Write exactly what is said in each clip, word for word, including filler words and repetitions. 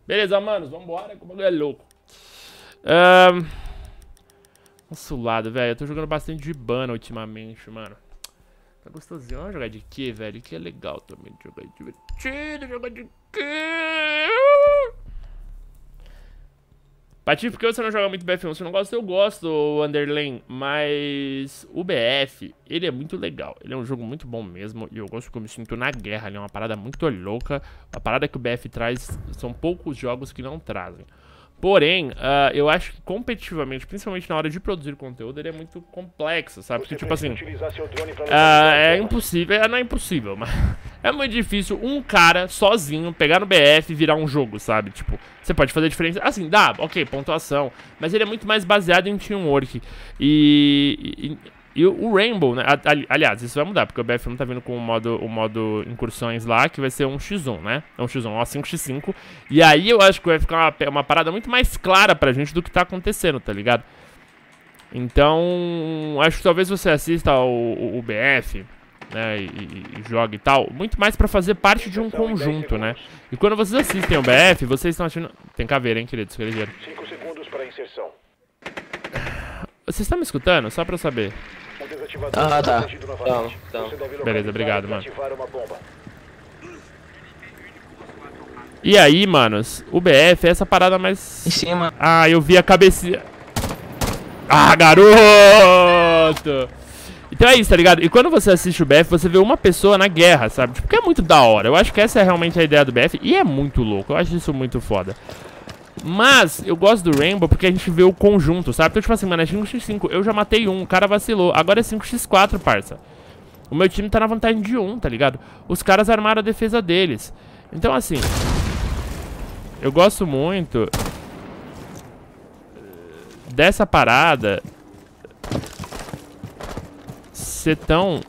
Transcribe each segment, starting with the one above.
Beleza, manos, vambora, que o bagulho é louco. Um... Nossa, o lado, velho. Eu tô jogando bastante de Bana ultimamente, mano. Tá gostosinho. Vamos jogar de quê, velho? Que é legal também de jogar divertido. Jogar de quê? Patife, por que você não joga muito B F um? Se não gosta, eu gosto do Underlane. Mas o B F, ele é muito legal. Ele é um jogo muito bom mesmo. E eu gosto que eu me sinto na guerra. Ele é uma parada muito louca. A parada que o B F traz são poucos jogos que não trazem. Porém, uh, eu acho que competitivamente, principalmente na hora de produzir conteúdo, ele é muito complexo, sabe? Porque, tipo assim, uh, é impossível, não é impossível, mas é muito difícil um cara sozinho pegar no B F e virar um jogo, sabe? Tipo, você pode fazer diferença, assim, dá, ok, pontuação, mas ele é muito mais baseado em teamwork. E... e E o Rainbow, né? Aliás, isso vai mudar, porque o B F um tá vindo com o modo, o modo incursões lá, que vai ser um xis um, né? É um xis um, ó, cinco por cinco. E aí eu acho que vai ficar uma, uma parada muito mais clara pra gente do que tá acontecendo, tá ligado? Então, acho que talvez você assista o, o, o B F, né? E, e, e jogue e tal, muito mais pra fazer parte de um conjunto, né? E quando vocês assistem o B F, vocês estão achando... Tem caveira, hein, queridos? cinco segundos pra inserção. Vocês estão me escutando? Só pra eu saber. Ah, tá. Então, então. Beleza, obrigado, mano. E aí, manos, o B F é essa parada mais... Em cima. Ah, eu vi a cabecinha. Ah, garoto! Então é isso, tá ligado? E quando você assiste o B F, você vê uma pessoa na guerra, sabe? Tipo, que é muito da hora. Eu acho que essa é realmente a ideia do B F. E é muito louco, eu acho isso muito foda. Mas eu gosto do Rainbow porque a gente vê o conjunto, sabe? Então, tipo assim, mano, é cinco por cinco. Eu já matei um, o cara vacilou. Agora é cinco por quatro, parça. O meu time tá na vantagem de um, tá ligado? Os caras armaram a defesa deles. Então, assim, eu gosto muito dessa parada ser tão...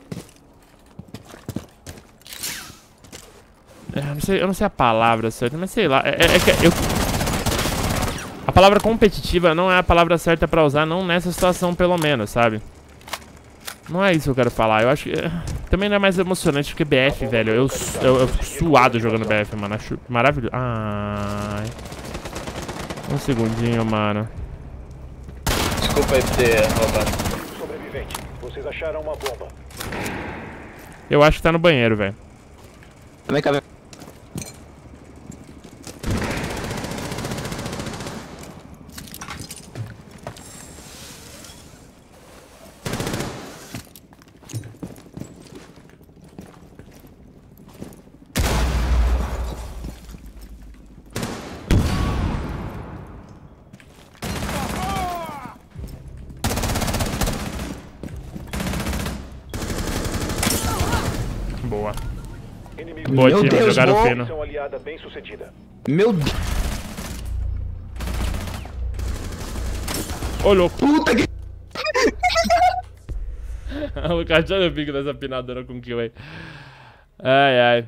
Eu não sei, eu não sei a palavra certa, mas sei lá. É, é que eu... A palavra competitiva não é a palavra certa pra usar, não nessa situação, pelo menos, sabe? Não é isso que eu quero falar. Eu acho que... Também não é mais emocionante que B F, velho. Eu, eu, eu fico suado jogando B F, mano. Acho maravilhoso. Ai... Um segundinho, mano. Desculpa aí por ter roubado. Sobrevivente, vocês acharam uma bomba. Eu acho que tá no banheiro, velho. Também cabe. Boa. Inimigo Boa, Meu time, Deus, jogaram boa. fino. Missão aliada bem sucedida. Meu Deus. Ô, louco. Puta que... O cachorro eu fico dessa pinadora com kill aí. Ai, ai.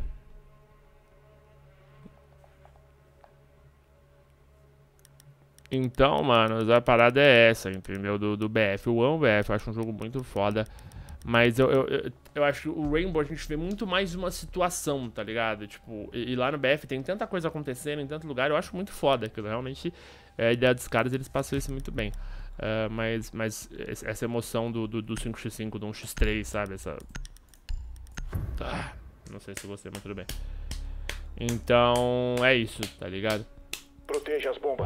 Então, mano, a parada é essa, entendeu? Do, do B F. Eu amo o B F, eu acho um jogo muito foda. Mas eu, eu, eu, eu acho que o Rainbow a gente vê muito mais uma situação, tá ligado? Tipo, e, e lá no B F tem tanta coisa acontecendo em tanto lugar, eu acho muito foda. Que realmente é, a ideia dos caras, eles passam isso muito bem. Uh, mas, mas essa emoção do, do, do cinco por cinco, do um por três, sabe? Essa... Ah, não sei se eu gostei, mas tudo bem. Então, é isso, tá ligado? Proteja as bombas.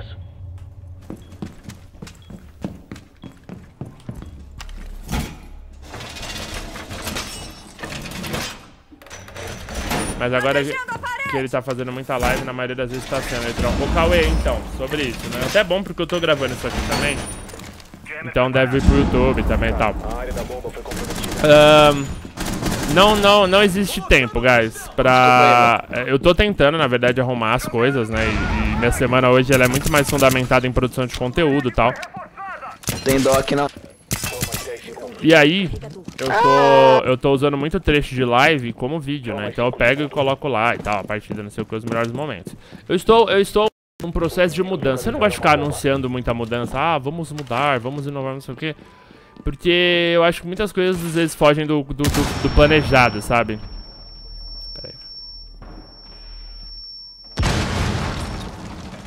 Mas agora que ele tá fazendo muita live, na maioria das vezes tá sendo. Ele trocou o Cauê, então, sobre isso, né? Até bom porque eu tô gravando isso aqui também. Então deve ir pro YouTube também e tal. A área da bomba foi comprometida. Um, não, não, não existe tempo, guys, pra... Eu tô tentando, na verdade, arrumar as coisas, né? E, e minha semana hoje ela é muito mais fundamentada em produção de conteúdo e tal. Tem dó aqui não. E aí, eu tô, eu tô usando muito trecho de live como vídeo, né? Então eu pego e coloco lá e tal, a partida, não sei o que, os melhores momentos. Eu estou, eu estou num processo de mudança. Eu não gosto de ficar anunciando muita mudança. Ah, vamos mudar, vamos inovar, não sei o que. Porque eu acho que muitas coisas às vezes fogem do, do, do, do planejado, sabe? Pera aí.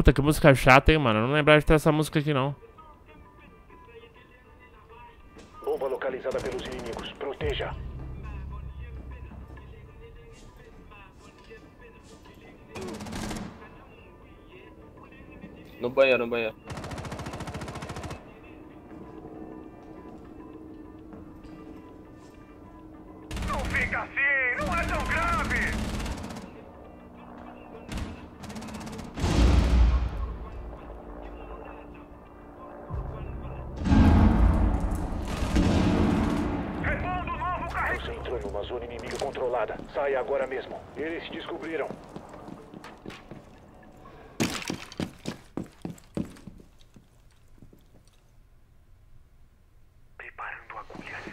Puta, que música chata, hein, mano. Eu não lembrava de ter essa música aqui, não. Bomba localizada pelos inimigos. Proteja. No banheiro, no banheiro. Não fica assim, não é tão grave. Repondo novo carrega. Você entrou numa zona inimiga controlada. Saia agora mesmo. Eles te descobriram. Preparando agulhas.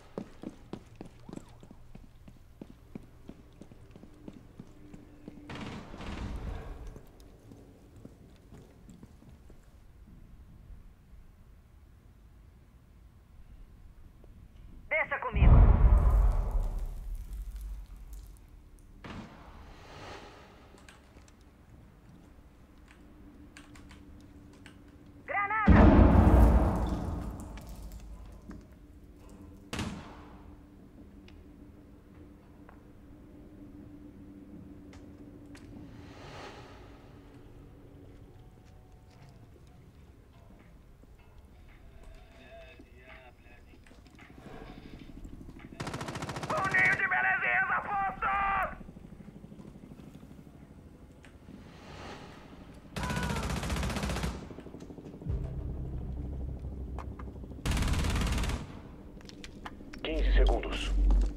Desça comigo. Granada! Boninho de belezinha, posto! quinze segundos.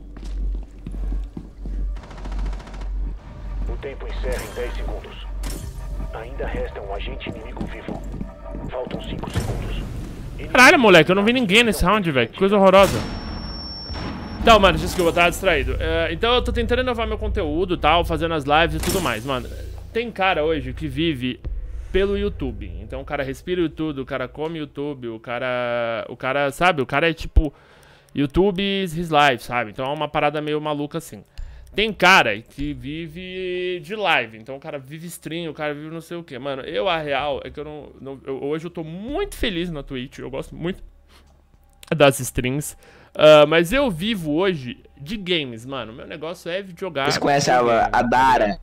O tempo encerra em dez segundos. Ainda resta um agente inimigo vivo. Faltam cinco segundos. Caralho, moleque, eu não vi ninguém nesse round, velho. Que coisa horrorosa. Então, mano, desculpa, eu tava distraído. É, então eu tô tentando inovar meu conteúdo e tal, fazendo as lives e tudo mais, mano. Tem cara hoje que vive pelo YouTube. Então o cara respira o YouTube, o cara come YouTube, o cara... O cara, sabe? O cara é tipo... YouTube is his life, sabe? Então é uma parada meio maluca assim. Tem cara que vive de live. Então o cara vive stream, o cara vive não sei o que. Mano, eu, a real, é que eu não... não eu, hoje eu tô muito feliz na Twitch. Eu gosto muito das streams. Uh, mas eu vivo hoje de games, mano. Meu negócio é jogar. Você conhece a, a Dara?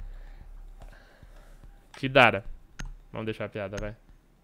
Que Dara? Vamos deixar a piada, vai.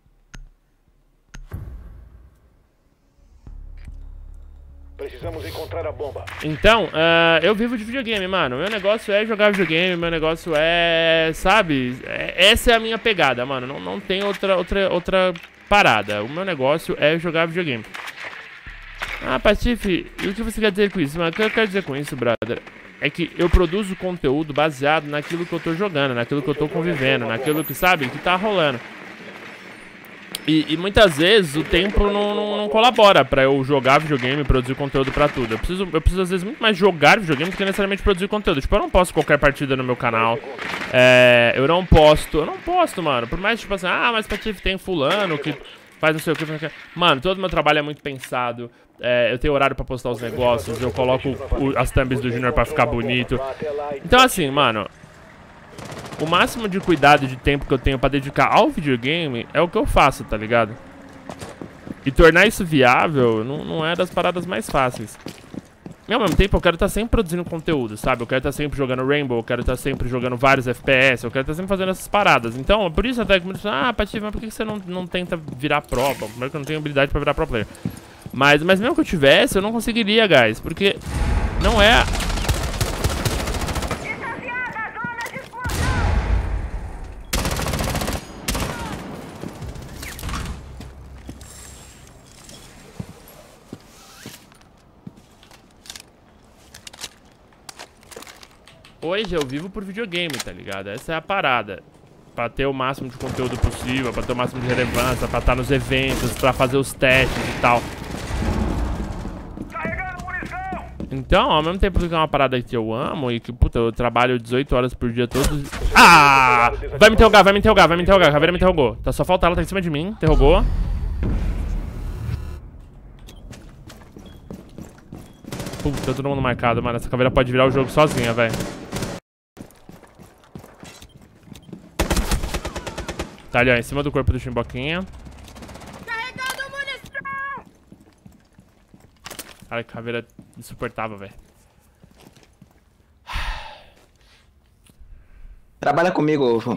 Precisamos encontrar a bomba. Então, uh, eu vivo de videogame, mano. Meu negócio é jogar videogame, meu negócio é... Sabe? É, essa é a minha pegada, mano. Não, não tem outra, outra, outra parada. O meu negócio é jogar videogame. Ah, Patife, e o que você quer dizer com isso? Mano, o que eu quero dizer com isso, brother, é que eu produzo conteúdo baseado naquilo que eu tô jogando, naquilo que eu tô convivendo, naquilo que, sabe, que tá rolando. E, e muitas vezes o tempo não, não, não colabora pra eu jogar videogame e produzir conteúdo pra tudo. Eu preciso, eu preciso, às vezes, muito mais jogar videogame do que necessariamente produzir conteúdo. Tipo, eu não posto qualquer partida no meu canal. É, eu não posto, eu não posto, mano. Por mais, tipo assim, ah, mas Patife tem fulano que faz não sei o que. Mano, todo meu trabalho é muito pensado. É, eu tenho horário pra postar os negócios, eu coloco o, as thumbs do Junior pra ficar bonito. Então assim, mano, o máximo de cuidado e de tempo que eu tenho pra dedicar ao videogame é o que eu faço, tá ligado? E tornar isso viável não, não é das paradas mais fáceis. E ao mesmo tempo eu quero estar sempre produzindo conteúdo, sabe? Eu quero estar sempre jogando Rainbow, eu quero estar sempre jogando vários F P S, eu quero estar sempre fazendo essas paradas. Então, por isso até que me dizem, ah, Patife, mas por que você não, não tenta virar pro? Primeiro que eu não tenho habilidade pra virar pro player. Mas, mas mesmo que eu tivesse, eu não conseguiria, guys, porque não é... Hoje eu vivo por videogame, tá ligado? Essa é a parada. Pra ter o máximo de conteúdo possível, pra ter o máximo de relevância, pra estar nos eventos, pra fazer os testes e tal. Então, ao mesmo tempo que é uma parada que eu amo e que, puta, eu trabalho dezoito horas por dia todos... Ah! Vai me interrogar, vai me interrogar, vai me interrogar. A caveira me interrogou. Tá, só falta ela, tá em cima de mim. Interrogou. Puta, todo mundo marcado, mano. Essa caveira pode virar o jogo sozinha, velho. Tá ali, ó, em cima do corpo do Chimboquinha. Carregando munição! Cara, que caveira insuportável, velho. Trabalha comigo, ovo.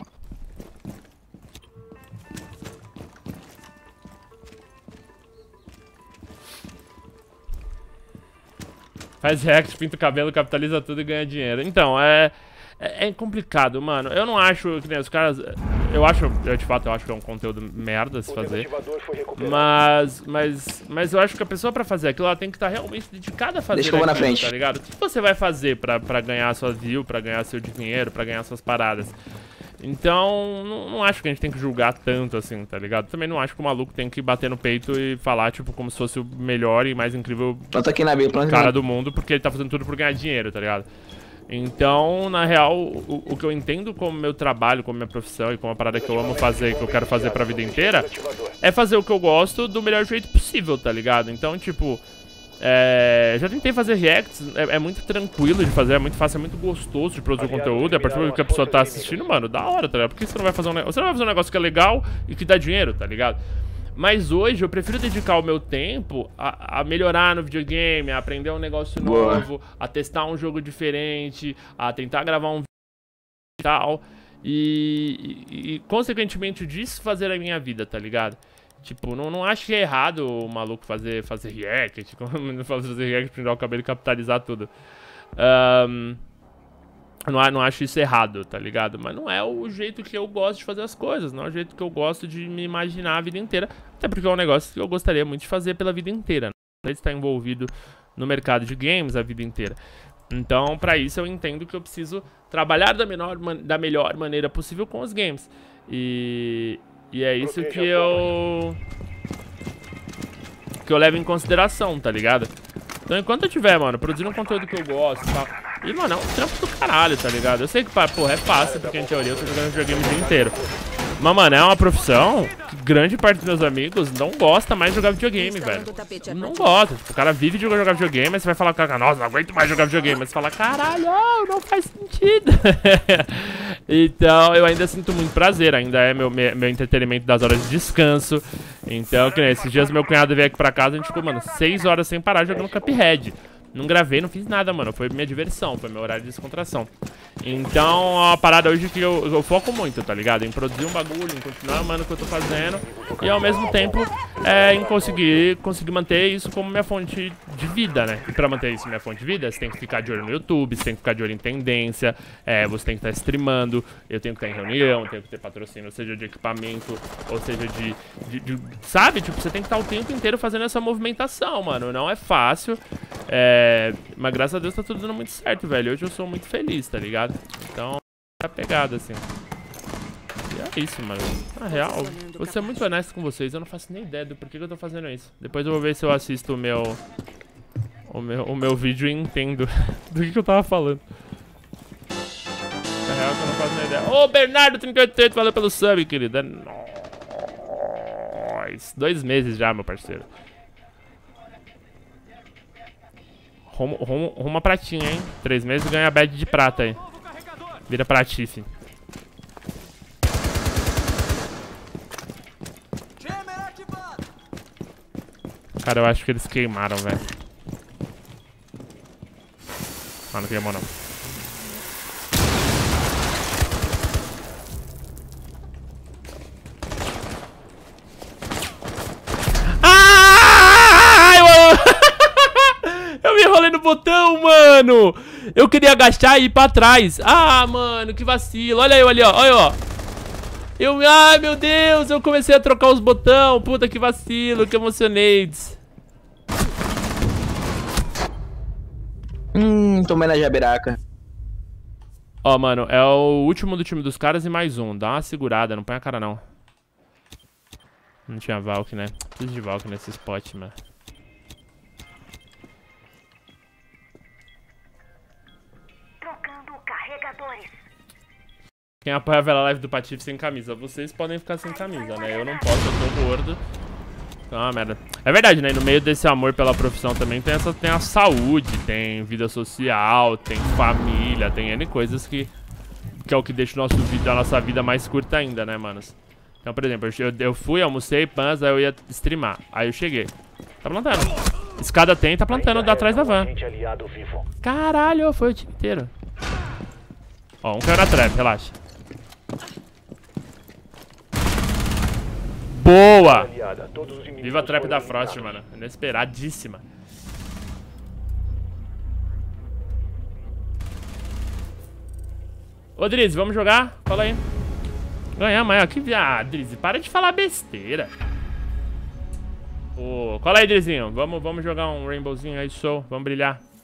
Faz react, pinta o cabelo, capitaliza tudo e ganha dinheiro. Então, é, é... É complicado, mano. Eu não acho que nem os caras... Eu acho... Eu, de fato, eu acho que é um conteúdo merda se fazer. Mas... Mas... Mas eu acho que a pessoa pra fazer aquilo, ela tem que estar realmente dedicada a fazer Deixa eu vou na aquilo, frente. tá ligado? O que você vai fazer pra, pra ganhar sua view, pra ganhar seu dinheiro, pra ganhar suas paradas? Então, não, não acho que a gente tem que julgar tanto assim, tá ligado? Também não acho que o maluco tem que bater no peito e falar, tipo, como se fosse o melhor e mais incrível Planta aqui na B, planta cara do mundo, porque ele tá fazendo tudo por ganhar dinheiro, tá ligado? Então, na real, o, o que eu entendo como meu trabalho, como minha profissão e como a parada que eu amo fazer e que eu quero fazer pra vida inteira é fazer o que eu gosto do melhor jeito possível, tá ligado? Então, tipo... É, já tentei fazer reacts, é, é muito tranquilo de fazer, é muito fácil, é muito gostoso de produzir o conteúdo. E a partir do que a pessoa tá assistindo, mano, da hora, tá ligado? Por que você não vai fazer um negócio? Você não vai fazer um negócio que é legal e que dá dinheiro, tá ligado? Mas hoje eu prefiro dedicar o meu tempo a, a melhorar no videogame, a aprender um negócio Boa. novo, a testar um jogo diferente, a tentar gravar um vídeo e tal. E, e, e consequentemente disso fazer a minha vida, tá ligado? Tipo, não, não acho que é errado o maluco fazer, fazer react, tipo, fazer react, pintar o cabelo e capitalizar tudo. Um, não, não acho isso errado, tá ligado? Mas não é o jeito que eu gosto de fazer as coisas, não é o jeito que eu gosto de me imaginar a vida inteira. Até porque é um negócio que eu gostaria muito de fazer pela vida inteira, né? Ele está envolvido no mercado de games a vida inteira. Então, pra isso eu entendo que eu preciso trabalhar da, menor, da melhor maneira possível com os games. E... E é isso que eu... Que eu levo em consideração, tá ligado? Então enquanto eu tiver, mano, produzindo um conteúdo que eu gosto e tal... E, mano, é um trampo do caralho, tá ligado? Eu sei que, porra, é fácil, porque em teoria eu tô jogando videogame o dia inteiro. Mas, mano, é uma profissão que grande parte dos meus amigos não gosta mais de jogar videogame, velho. Não gosta. Tipo, o cara vive de jogar videogame, aí você vai falar com o cara, nossa, não aguento mais jogar videogame. Mas você fala, caralho, não faz sentido. Então, eu ainda sinto muito prazer. Ainda é meu, meu entretenimento das horas de descanso. Então, que nem esses dias meu cunhado veio aqui pra casa, a gente ficou, mano, seis horas sem parar jogando Cuphead. Não gravei, não fiz nada, mano. Foi minha diversão, foi meu horário de descontração. Então, é uma parada hoje que eu, eu foco muito, tá ligado? Em produzir um bagulho, em continuar amando o que eu tô fazendo. E ao mesmo tempo, é, em conseguir, conseguir manter isso como minha fonte de vida, né? E pra manter isso minha fonte de vida, você tem que ficar de olho no YouTube, você tem que ficar de olho em tendência, é, você tem que estar streamando, eu tenho que estar em reunião, tenho que ter patrocínio, seja de equipamento, ou seja de, de, de... Sabe? Tipo, você tem que estar o tempo inteiro fazendo essa movimentação, mano. Não é fácil. É, mas graças a Deus tá tudo dando muito certo, velho. Hoje eu sou muito feliz, tá ligado? Então, é a pegada, assim. E é isso, mano. Na real, vou ser muito honesto com vocês. Eu não faço nem ideia do porquê que eu tô fazendo isso. Depois eu vou ver se eu assisto o meu... O meu, o meu vídeo e entendo do que, que eu tava falando. Na real, eu não faço nem ideia. Ô, Bernardo trinta e oito trinta, valeu pelo sub, querido. É nóis. Dois meses já, meu parceiro. Rumo, rumo, rumo uma pratinha, hein? Três meses ganha a badge de prata aí. Vira pratife. Cara, eu acho que eles queimaram, velho. Ah, não queimou, não. Eu me enrolei no botão, mano. Eu queria agachar e ir pra trás. Ah, mano, que vacilo. Olha eu ali, ó. Olha eu, ó. Eu, ai, meu Deus. Eu comecei a trocar os botões. Puta, que vacilo. Que emocionei. Hum, tomei na jabiraca. Ó, mano, é o último do time dos caras e mais um. Dá uma segurada. Não põe a cara, não. Não tinha Valk, né? Preciso de Valk nesse spot, mano. Quem apoia a Vela Live do Patife sem camisa? Vocês podem ficar sem camisa, né? Eu não posso, eu tô gordo. Então é uma merda. É verdade, né? E no meio desse amor pela profissão também tem, essa, tem a saúde, tem vida social, tem família, tem N coisas que, que é o que deixa o nosso, a nossa vida mais curta ainda, né, manos? Então, por exemplo, eu, eu fui, almocei, pans, aí eu ia streamar. Aí eu cheguei. Tá plantando. Escada tem, tá plantando Ainda atrás da resta um van. agente aliado vivo. Caralho, foi o time inteiro. Ó, um caiu na trap, relaxa. Boa! Aliada. Todos os inimigos Viva a trap foram da Frost, eliminados. mano. Inesperadíssima. Ô, Drizzy, vamos jogar? Fala aí. Ganhamos, aí, ó. Que viado, Drizzy. Para de falar besteira. Ô, cola aí, Drizzinho. Vamos, vamos jogar um Rainbowzinho aí, show. Vamos brilhar.